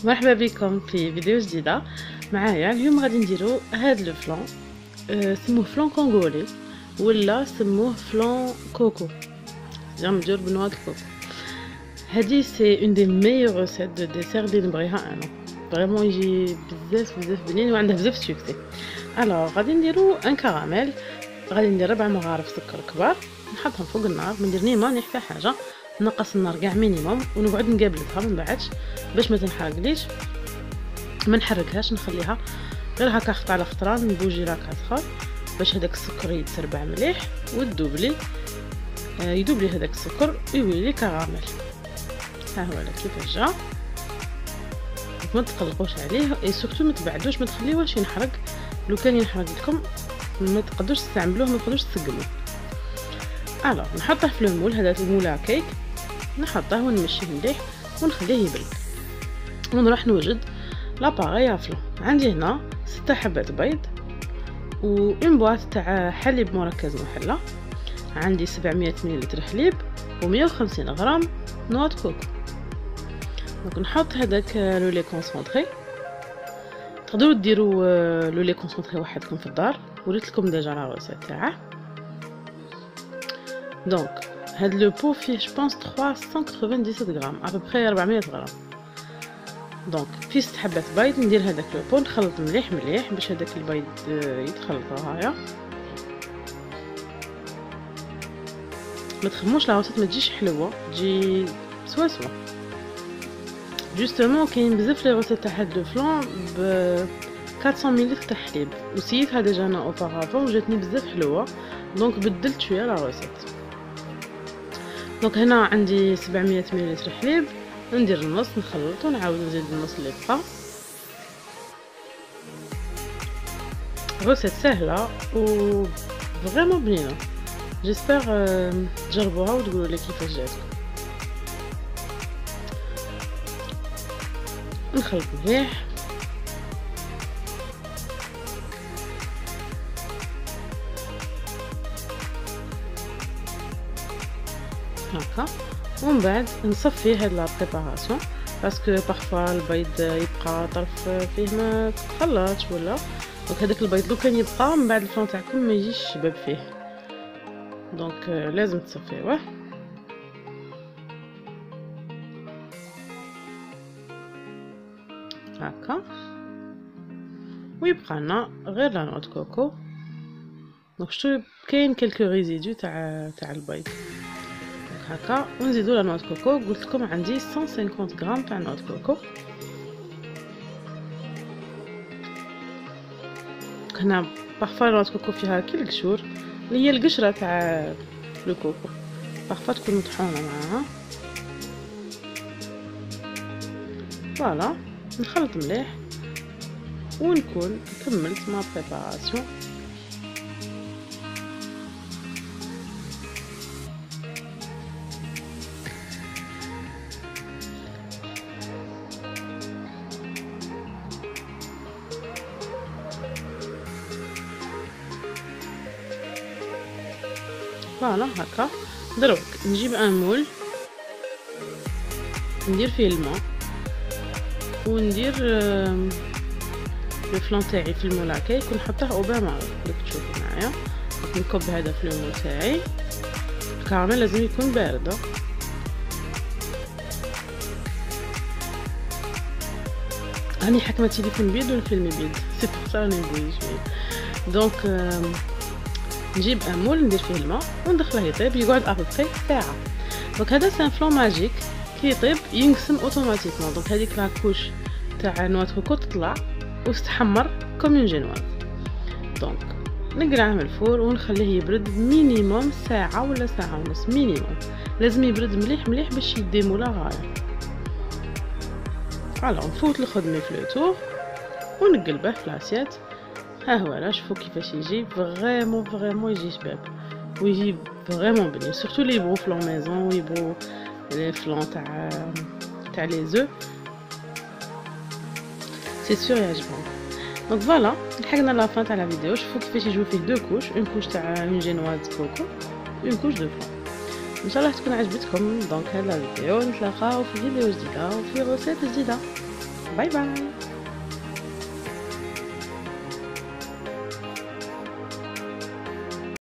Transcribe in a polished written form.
مرحبا بكم في فيديو جديده معايا. اليوم غادي نديرو هاد لو فلان سموه فلان كونغولي ولا سموه فلان كوكو، مدير بنوع الكوكو. هادي سي اون دي ميور ريسيت دو ديسير اللي نبغيها انا، فريمون يجي بزاف بنين وعنده بزاف سوكسي. الوغ غادي نديرو ان كراميل، غادي ندير 4 مغارف سكر كبار، نحطهم فوق النار، ما ندير نيما ني حتى حاجه، نقص النار كاع مينيموم ونقعد نقابلتها من بعدش باش ما تنحرقليش، ما نحركهاش، نخليها غير هكا خطره على خطره، نبوجي لا كاسخول باش هذاك السكر يتربع مليح وتذوب لي، يذوب لي هذاك السكر ويولي كراميل. ها هو كيفاش جا، ما تقلقوش عليه اي سورتو ما تبعدوش، ما تخليوهش ينحرق. لو كان ينحرق لكم ما تقدروش تستعملوه، ما تقدروش تسقموه. الوغ نحطه في المول، هذا المولا كيك، نحطه ونمشيه مليح ونخليه يبرد ونروح نوجد لاباغي افلون. عندي هنا 6 حبات بيض و اون بواط تاع حليب مركز محلى، عندي 700 ملل حليب و150 غرام نواه كوكو. دونك نحط هذاك لو لي كونسونطري، تقدروا ديروا لو لي كونسونطري وحدكم في الدار، وريت لكم ديجا لا روسيت تاعه. دونك هاد لو بو فيه جو بونس 397 غرام ابري 400 غرام. دونك في 6 حبات بيض ندير هذاك لو بو، نخلط مليح باش هذاك البيض يتخلط. هايا ما تخموش لا روسيت ما تجيش حلوه، تجي سوا جوستومون. كاين بزاف لي روسيت تاع هاد لو فلان ب 400 ملل تاع حليب، وسيتها ديجا انا اوبارافون جاتني بزاف حلوه، دونك بدلت شويه لا روسيت. دونك هنا عندي 700 ملل حليب، ندير النص نخلط ونعاود نزيد النص اللي بقى. روسيت سهله و فريمون بنينه، جيسبر تجربوها وتقولوا لي كيفاش جاتكم. نخلط مليح هكا، ومن بعد نصفي هاد لا بريباراسيون، باسكو بارفوا البيض يبقى طرف فيه ما تخلطش ولا. دونك هذاك البيض لو كان يبقى من بعد الفلان تاعكم ما يجيش شباب فيه، دونك لازم تصفيوه هكا، ويبقى لنا غير لا نوت كوكو. دونك شتو كاين كلكو ريزيدو تاع البيض هكا، ونزيدو لا نوت كوكو. قلت لكم عندي 150 غرام تاع نوت كوكو. هنا بارفا نوت كوكو فيها كي القشور اللي هي القشره تاع لو كوكو، بارفا تكون مطحونه معاها. فوالا نخلط مليح ونكون كملت ما بريباراسيون. فوالا هكا. دروك نجيب ان مول، ندير فيه الماء وندير لو فلان تاعي في المول كيك ونحطه اوباما اللي تشوفوا معايا. نكب هذا في المول تاعي، الكراميل لازم يكون بارد. راني حكمه تليفون بيد والفيلم بيد، سي بور سا راني نبوي شويه. دونك نجيب ان مول ندير فيه الماء وندخله يطيب، يقعد ابري ساعه. دونك هذا سان فلان ماجيك، كي يطيب ينقسم اوتوماتيكمون. دونك هذيك لاكوش تاع نوات كوكو تطلع وتتحمر كوم اون جينواز. دونك نقلعه من الفور ونخليه يبرد مينيموم ساعه ولا ساعه ونص مينيموم، لازم يبرد مليح باش يديمو لا غايه. الوغ نفوت الخدمه في لو تور ونقلبه في لاسيت. ها هو لا، شوفوا كيفاش يجي فريمون يجي شباب، ويجي فريمون بنين، سورتو لي يبغوا فلان ميزون ويبغوا لي فلان تاع لي زو، سي سور يعجبهم. دونك فوالا لحقنا لا فان تاع لا فيديو. شوفوا كيفاش يجيو فيه دو كوش، اون كوش تاع اون جينواز كوكو اون كوش دو فلان. ان شاء الله تكون عجبتكم. دونك هاد لا فيديو، نتلاقاو في فيديو جديده وفي روسيت جديده. باي باي.